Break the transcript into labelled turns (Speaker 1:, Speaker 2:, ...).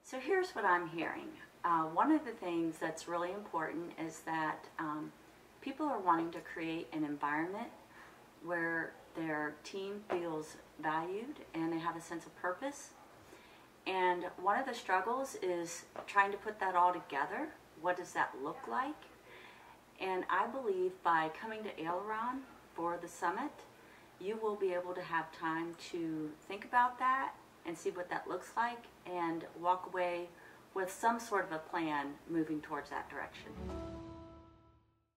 Speaker 1: So here's what I'm hearing. One of the things that's really important is that people are wanting to create an environment where their team feels valued and they have a sense of purpose. And one of the struggles is trying to put that all together. What does that look like? And I believe by coming to Aileron for the summit, you will be able to have time to think about that and see what that looks like and walk away with some sort of a plan moving towards that direction.